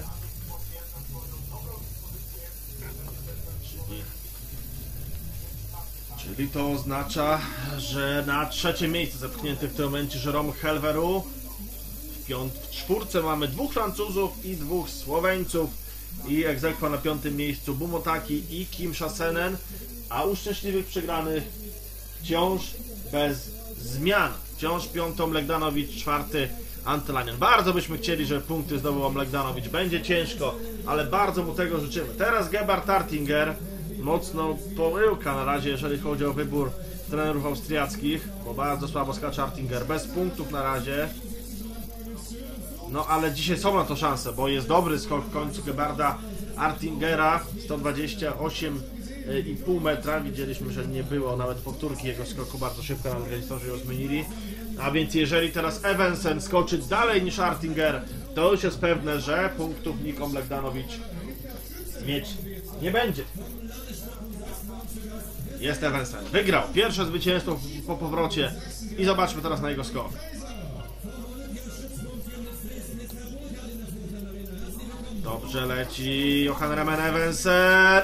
Czyli to oznacza, że na trzecie miejsce zepchnięty w tym momencie Jérôme Helveru. W czwórce mamy 2 Francuzów i 2 Słoweńców. I ex aequo na 5. miejscu Bumotaki i Kim Chassenen. A u szczęśliwych przegranych wciąż bez zmian. Wciąż 5. Mlegdanowicz, 4. Antalainen. Bardzo byśmy chcieli, żeby punkty zdobył Mlegdanowicz. Będzie ciężko, ale bardzo mu tego życzymy. Teraz Gebhard Tartinger. Mocno pomyłka na razie, jeżeli chodzi o wybór trenerów austriackich, bo bardzo słabo skacze Tartinger. Bez punktów na razie. No ale dzisiaj są na to szanse, bo jest dobry skok w końcu Gebharda Tartingera. 128,5 metra. Widzieliśmy, że nie było nawet powtórki jego skoku. Bardzo szybko nam organizatorzy ją zmienili. A więc jeżeli teraz Evensen skoczy dalej niż Tartinger, to już jest pewne, że punktów Niko Mlegdanowicz mieć nie będzie. Jest Evensen. Wygrał pierwsze zwycięstwo po powrocie i zobaczmy teraz na jego skok. Dobrze leci Johan Remen Evensen.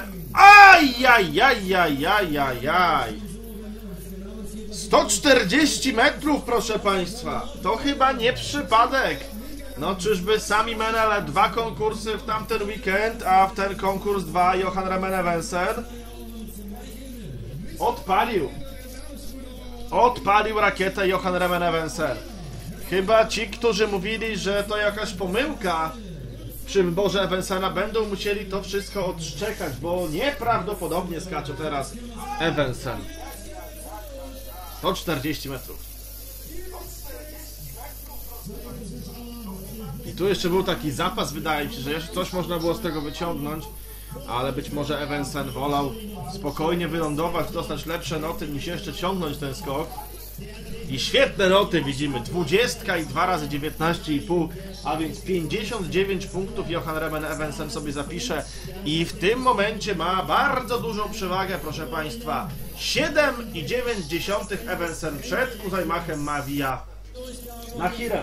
Ajajajajajajaj. 140 metrów, proszę Państwa. To chyba nie przypadek. No czyżby Sami Menele 2 konkursy w tamten weekend, a w ten konkurs 2 Johan Remen Evensen. Odpalił rakietę Johan Remen Evensen. Chyba ci, którzy mówili, że to jakaś pomyłka przy wyborze Evensena, będą musieli to wszystko odszczekać, bo nieprawdopodobnie skacze teraz Evensen. 140 metrów. I tu jeszcze był taki zapas, wydaje mi się, że jeszcze coś można było z tego wyciągnąć, ale być może Evensen wolał spokojnie wylądować, dostać lepsze noty niż jeszcze ciągnąć ten skok. I świetne noty widzimy, 20 i 2 razy 19,5, a więc 59 punktów Johan Remen Evensen sobie zapisze i w tym momencie ma bardzo dużą przewagę, proszę Państwa. 7,9 Evensen przed Kuzajmachem Mavia Nahirem.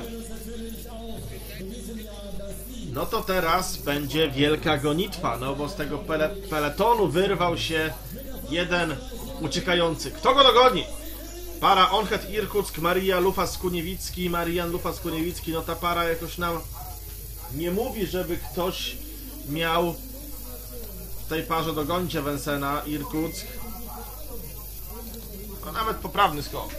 No to teraz będzie wielka gonitwa, no bo z tego peletonu wyrwał się jeden uciekający. Kto go dogoni? Para Onhet Irkuck, Maria Lufas-Kuniewicki, Marian Lufas-Kuniewicki. No ta para jakoś nam nie mówi, żeby ktoś miał w tej parze dogonić Evensena. Irkuck. No nawet poprawny skok.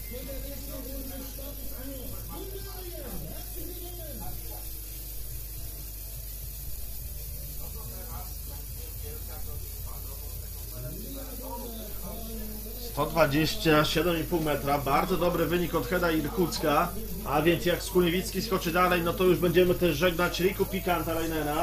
To 27,5 metra, bardzo dobry wynik od Heda Irkucka, a więc jak Skuniewicki skoczy dalej, no to już będziemy też żegnać Riku Pika Antalainena.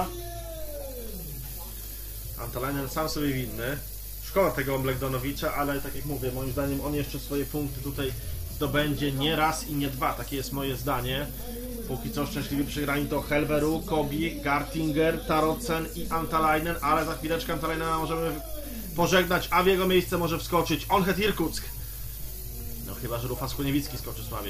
Antalainen sam sobie winny. Szkoda tego Mlegdanowicza, ale tak jak mówię, moim zdaniem on jeszcze swoje punkty tutaj zdobędzie nie raz i nie 2, takie jest moje zdanie. Póki co szczęśliwi przegrani to Helveru, Kobi, Gartinger, Tarotsen i Antalainen, ale za chwileczkę Antalainena możemy pożegnać, a w jego miejsce może wskoczyć Onhet Irkuck. No chyba, że Rufas Skuniewicki skoczy słabiej.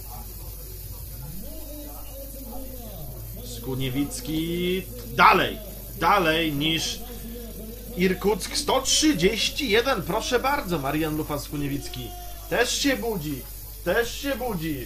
Skuniewicki dalej niż Irkuck. 131, proszę bardzo, Marian Lufas Skuniewicki. Też się budzi.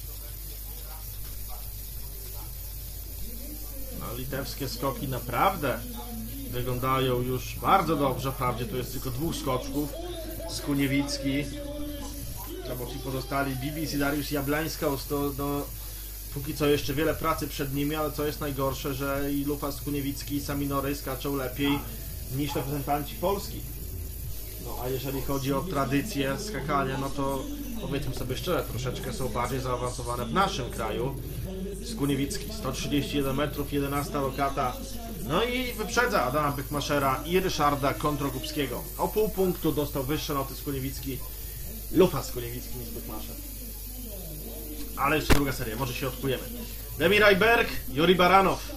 No litewskie skoki naprawdę wyglądają już bardzo dobrze, wprawdzie tu jest tylko 2 skoczków. Skuniewicki, bo ci pozostali Bibis i Dariusz Jablańskaus, to póki co jeszcze wiele pracy przed nimi, ale co jest najgorsze, że i Lufas Skuniewicki i Sami Nory skaczą lepiej niż reprezentanci Polski. No a jeżeli chodzi o tradycję skakania, no to powiedzmy sobie szczerze, troszeczkę są bardziej zaawansowane w naszym kraju. Skuniewicki, 131 metrów, 11 lokata. No i wyprzedza Adama Bychmaszera i Ryszarda Kontrokupskiego. O pół punktu dostał wyższe noty Skuniewicki, Lufa Skuniewicki niż Bychmaszer. Ale jeszcze druga seria, może się odkujemy. Demir Ayberg, Juri Baranow.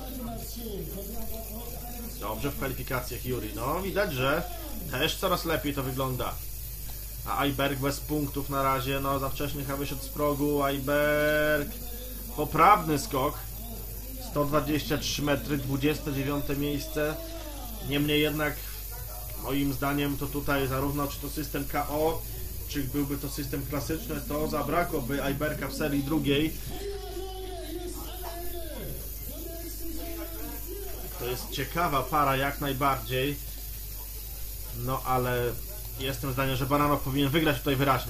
Dobrze w kwalifikacjach Juri. No widać, że też coraz lepiej to wygląda. A Ayberg bez punktów na razie, no za wcześnie chyba wyszedł z progu. Ayberg, poprawny skok. 123 metry, 29 miejsce. Niemniej jednak, moim zdaniem, to tutaj zarówno czy to system KO, czy byłby to system klasyczny, to zabrakłoby Ayberga w serii drugiej. To jest ciekawa para jak najbardziej. No ale jestem zdania, że Baranow powinien wygrać tutaj wyraźnie.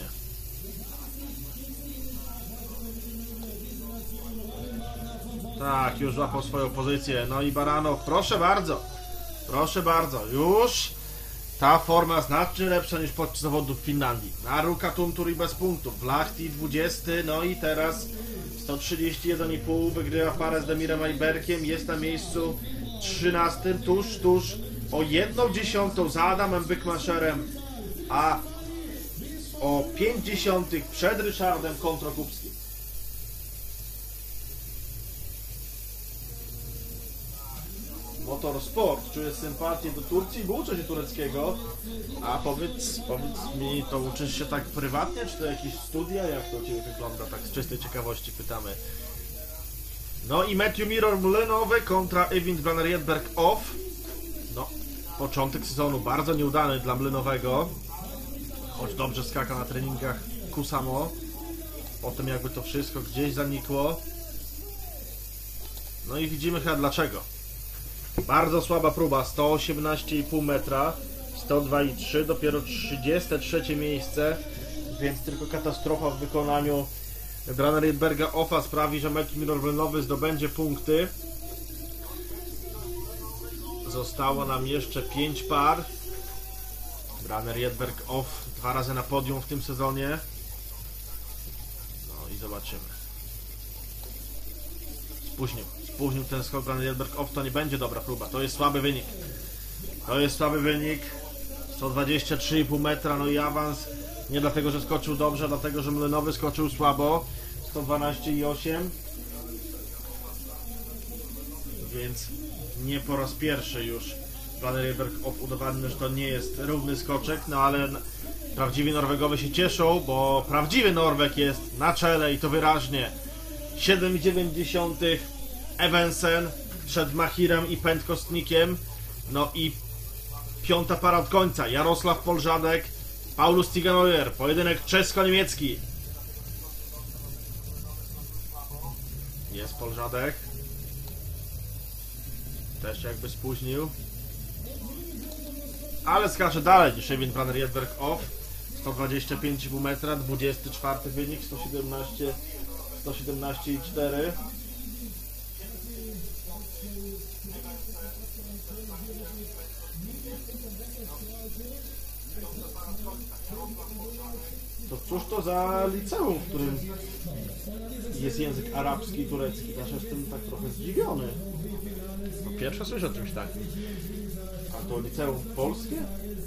Tak, już złapał swoją pozycję. No i Baranow, proszę bardzo, już ta forma znacznie lepsza niż podczas zawodów w Finlandii. Naruka Tunturi bez punktów, Vlachti 20, no i teraz 131,5, wygrywa parę z Demirem Aybergiem, jest na miejscu 13, tuż o 1/10 za Adamem Bychmasherem, a o 0,5 przed Ryszardem Kontrokupskim. Motorsport, czuję sympatię do Turcji, bo uczę się tureckiego. A powiedz mi, to uczysz się tak prywatnie, czy to jakieś studia? Jak to u Ciebie wygląda? Tak z czystej ciekawości pytamy. No i Matthew Mirror Mlynowy kontra Eyvind Blanner-Jedberg off. No, początek sezonu bardzo nieudany dla Mlynowego. Choć dobrze skaka na treningach Kusamo. Potem jakby to wszystko gdzieś zanikło. No i widzimy chyba dlaczego. Bardzo słaba próba, 118,5 metra, 102,3, dopiero 33 miejsce, więc tylko katastrofa w wykonaniu Blanner-Jedberga offa sprawi, że Matthew Mirror Mlynowy zdobędzie punkty. Zostało nam jeszcze 5 par. Blanner-Jedberg off 2 razy na podium w tym sezonie. No i zobaczymy. Spóźnił ten skok Blanner-Jedberg off, to nie będzie dobra próba, to jest słaby wynik. 123,5 metra, no i awans nie dlatego, że skoczył dobrze, dlatego, że Mlynowy skoczył słabo. 112,8. Więc nie po raz pierwszy już Blanner-Jedberg off udowadnił, że to nie jest równy skoczek, no ale prawdziwi Norwegowie się cieszą, bo prawdziwy Norweg jest na czele i to wyraźnie. 7,9 Evensen przed Mahirem i Pętkostnikiem. No i piąta para od końca. Jarosław Polżadek, Paulus Tiganoyer. Pojedynek czesko-niemiecki. Jest Polżadek. Też jakby spóźnił. Ale skacze dalej niż Eyvind Blanner-Jedberg off. 125,5 metra, 24 wynik, 117,4. To cóż to za liceum, w którym jest język arabski i turecki? Znaczy jestem tak trochę zdziwiony. To pierwsze słyszę o czymś takim. A to liceum polskie?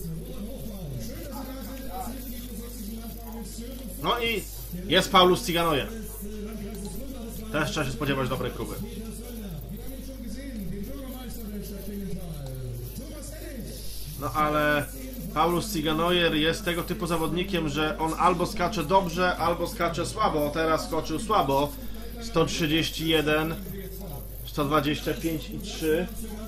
No i jest Paulus Tiganoyer. Też trzeba się spodziewać dobrej próby. No ale Paulus Tiganoyer jest tego typu zawodnikiem, że on albo skacze dobrze, albo skacze słabo. Teraz skoczył słabo. 131, 125,3.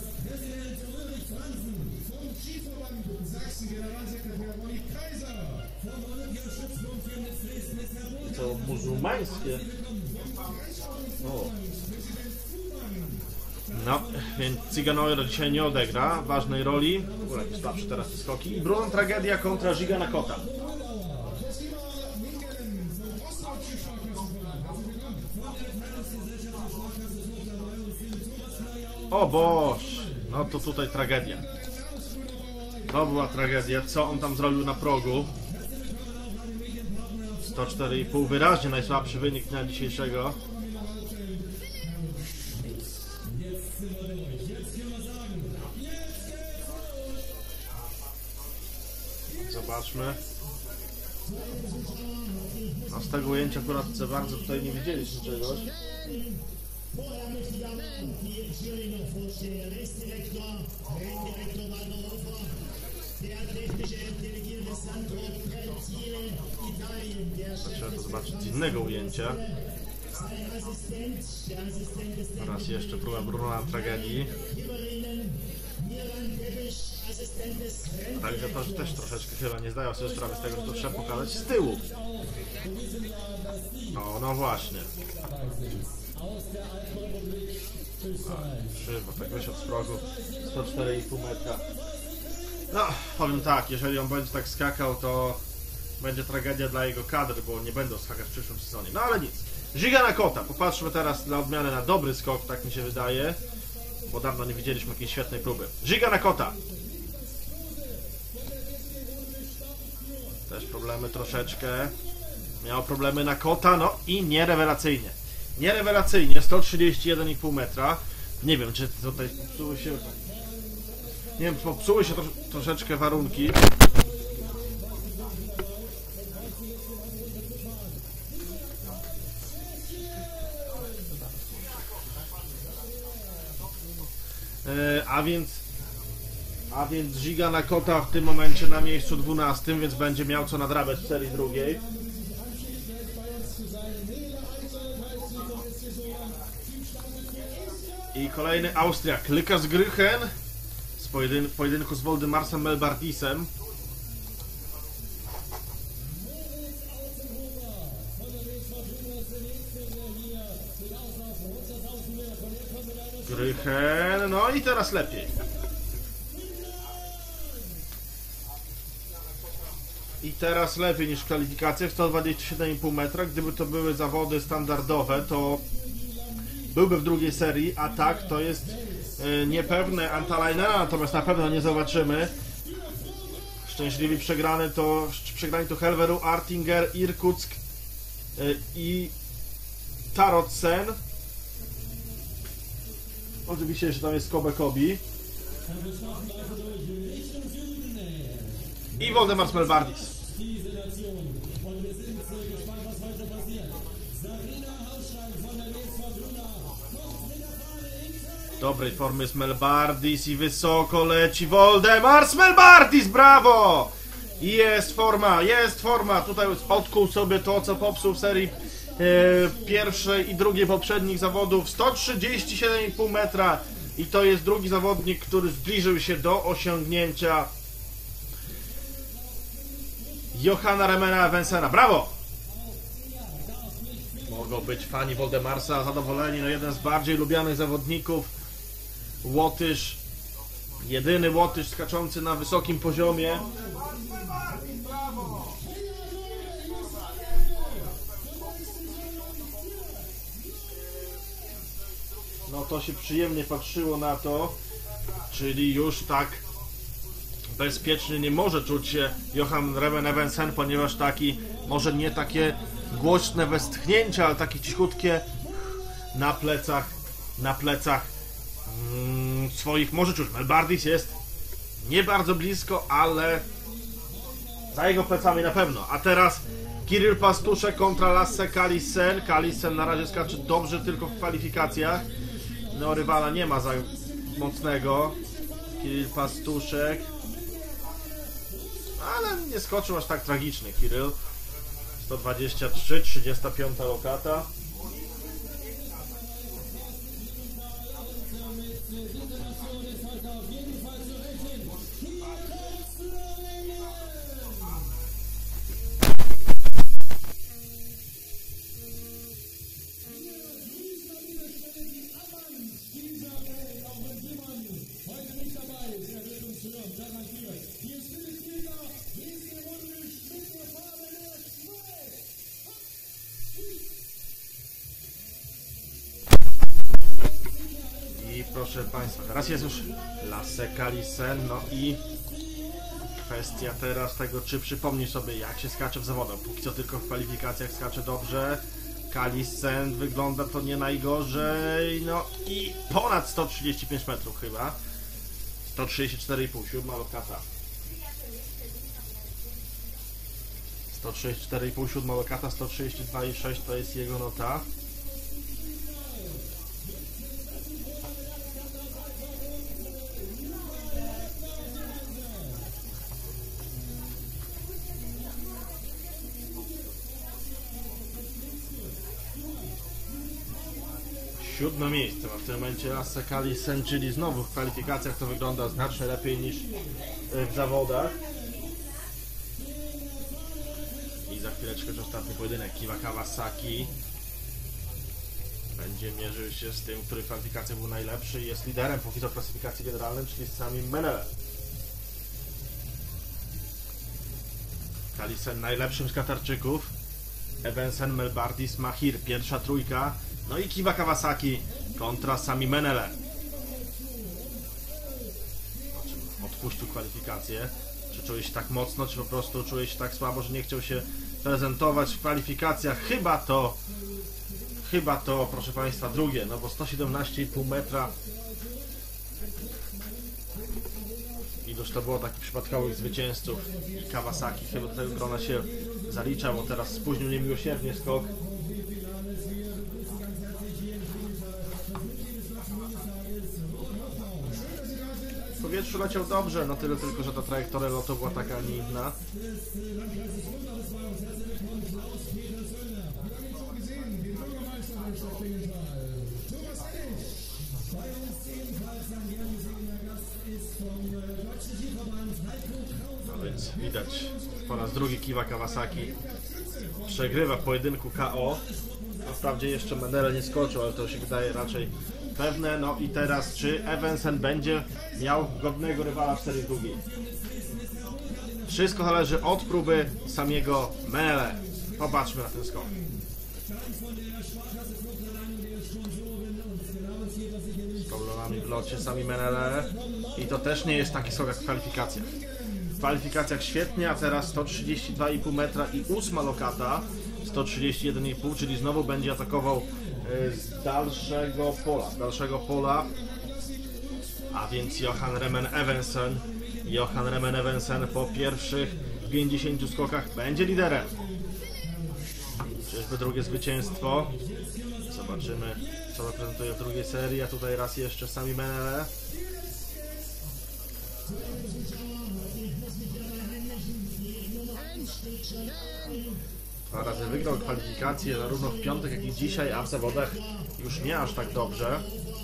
To muzułmańskie. O. No, więc Tiganoyer dzisiaj nie odegra ważnej roli. W ogóle jakieś słabsze teraz te skoki. I Brunon Tragedia kontra Žiga Nakota. O Boż! No to tutaj tragedia. To była tragedia, co on tam zrobił na progu. 104,5, wyraźnie najsłabszy wynik dnia dzisiejszego. Zobaczmy. No z tego ujęcia akurat za bardzo tutaj nie widzieliśmy czegoś. Trzeba to zobaczyć z innego ujęcia. Raz jeszcze próba Bruna tragedii. Także to też troszeczkę chyba nie zdają sobie sprawy z tego, że to trzeba pokazać z tyłu. No właśnie. Krzywo, tak wyszedł z progu 104,5 metra. No, powiem tak, jeżeli on będzie tak skakał, to będzie tragedia dla jego kadry, bo nie będą skakać w przyszłym sezonie. No ale nic. Giga Nakota. Popatrzmy teraz dla odmiany na dobry skok, tak mi się wydaje. Bo dawno nie widzieliśmy jakiejś świetnej próby. Giga Nakota. Też problemy troszeczkę. Miał problemy Nakota, no i nierewelacyjnie. Nierewelacyjnie, 131,5 metra. Nie wiem, czy tutaj popsuły się... Nie wiem, popsuły się troszeczkę warunki. A więc Giga Nakota w tym momencie na miejscu 12, więc będzie miał co nadrabiać w serii drugiej. I kolejny Austriak, Lukas Grychen z pojedynku z Woldemarsem Melbardisem. Grychen, no i teraz lepiej. I teraz lepiej niż w kwalifikacjach, 127,5 metra. Gdyby to były zawody standardowe, to byłby w drugiej serii, a tak to jest niepewne Antalainera, natomiast na pewno nie zobaczymy. Szczęśliwi przegrani to Helveru, Artinger, Irkutsk i Tarotsen. Oczywiście jeszcze tam jest Kobe Kobi. I Woldemars Melbardis. Dobrej formy jest Melbardis i wysoko leci Woldemars Melbardis, brawo! Jest forma, tutaj odkuł sobie to, co popsuł w serii pierwszej i drugiej poprzednich zawodów, 137,5 metra i to jest drugi zawodnik, który zbliżył się do osiągnięcia Johanna Remena Evansena. Brawo! Mogą być fani Woldemarsa zadowoleni, no jeden z bardziej lubianych zawodników, Łotysz, jedyny Łotysz skaczący na wysokim poziomie. No to się przyjemnie patrzyło na to, czyli już tak bezpiecznie nie może czuć się Johan Remen Evansen, ponieważ taki, może nie takie głośne westchnięcia, ale takie cichutkie na plecach swoich może czuć. Melbardis jest nie bardzo blisko, ale za jego plecami na pewno. A teraz Kirill Pastuszek kontra Lasse Kalisen. Kalisen na razie skacze dobrze tylko w kwalifikacjach. No rywala nie ma za mocnego. Kirill Pastuszek, ale nie skoczył aż tak tragicznie Kirill. 123, 35 lokata. Proszę Państwa, teraz jest już Lasse Kalisen, no i Kwestia teraz tego, czy przypomni sobie, jak się skacze w zawodach. Póki co tylko w kwalifikacjach skacze dobrze. Kalisen wygląda to nie najgorzej. No i ponad 135 metrów chyba. 134,5, siódma lokata. 134,5, siódma lokata, 132,6 to jest jego nota. Siódme miejsce ma w tym momencie Lasse Kalisen, czyli znowu w kwalifikacjach to wygląda znacznie lepiej niż w zawodach. I za chwileczkę już ostatni pojedynek. Kiwa Kawasaki będzie mierzył się z tym, który w kwalifikacjach był najlepszy i jest liderem póki co w klasyfikacji generalnej, czyli Sami Menele. Kalisen najlepszym z Katarczyków. Evensen, Melbardis, Mahir, pierwsza trójka. No i Kiwa Kawasaki kontra Sami Menele. Odpuścił kwalifikację. Czy czułeś się tak mocno, czy po prostu czułeś się tak słabo, że nie chciał się prezentować w kwalifikacjach? Chyba to, proszę Państwa, drugie, no bo 117,5 metra. Iluż to było takich przypadkowych zwycięzców i Kawasaki chyba do tego grona się zalicza, bo teraz spóźnił niemiłosiernie skok. W powietrzu leciał dobrze, no tyle tylko, że ta trajektoria lotu była taka, a nie inna. No więc widać, po raz drugi Kiwa Kawasaki przegrywa w pojedynku KO. No, wprawdzie jeszcze Menele nie skoczył, ale to się wydaje raczej pewne. No i teraz, czy Evensen będzie miał godnego rywala w serii drugiej? Wszystko zależy od próby samego Menele. Popatrzmy na ten skok. Z problemami w locie Sami Menele. I to też nie jest taki skok jak w kwalifikacjach. W kwalifikacjach świetnie, a teraz 132,5 metra i ósma lokata. 131,5, czyli znowu będzie atakował z dalszego pola, a więc Johan Remen Evensen po pierwszych 50 skokach będzie liderem. Czyżby drugie zwycięstwo? Zobaczymy, co reprezentuje w drugiej serii, a tutaj raz jeszcze Sami Menele. Dwa razy wygrał kwalifikacje zarówno w piątek, jak i dzisiaj, a w zawodach już nie aż tak dobrze.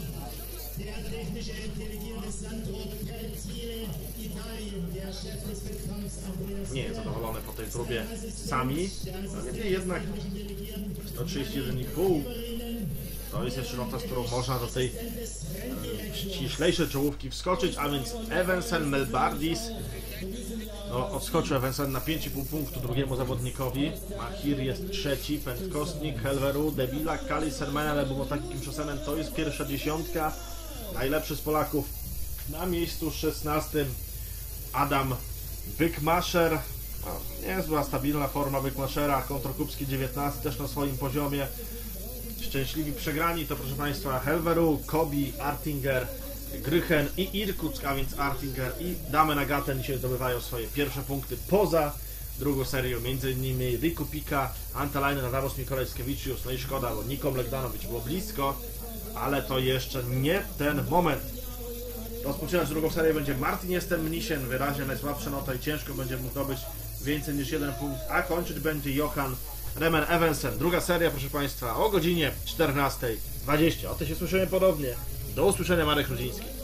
Nie jest zadowolony po tej próbie Sami. Niemniej jednak 131,5 to jest jeszcze nota, z którą można do tej ściślejszej czołówki wskoczyć, a więc Evensen, Melbardis. No, odskoczył Evensen na 5,5 punktu drugiemu zawodnikowi. Mahir jest trzeci, Pętkostnik, Helveru, Debila, Kalisen, Menele, był takim czosenem. To jest pierwsza dziesiątka. Najlepszy z Polaków na miejscu 16. Adam Bykmaszer. No, niezła, stabilna forma Bykmaszera. Kontrokubski 19 też na swoim poziomie. Szczęśliwi przegrani to, proszę Państwa, Helveru, Kobi, Artinger, Grychen i Irkuck, a więc Artinger i Dame Nagaten dzisiaj zdobywają swoje pierwsze punkty poza drugą serią, m.in. Riku Pika, Antalainen, Adamos Mikolajskiewicz, no i szkoda, bo Nikom Legdanowicz było blisko, ale to jeszcze nie ten moment. Rozpoczynać drugą serię będzie Martin Jestem-Mnisen, wyraźnie najsłabsza nota i ciężko będzie mu zdobyć więcej niż jeden punkt, a kończyć będzie Johan Remen Evensen. Druga seria, proszę Państwa, o godzinie 14:20. O tym się słyszymy ponownie. Do usłyszenia, Marek Rudziński.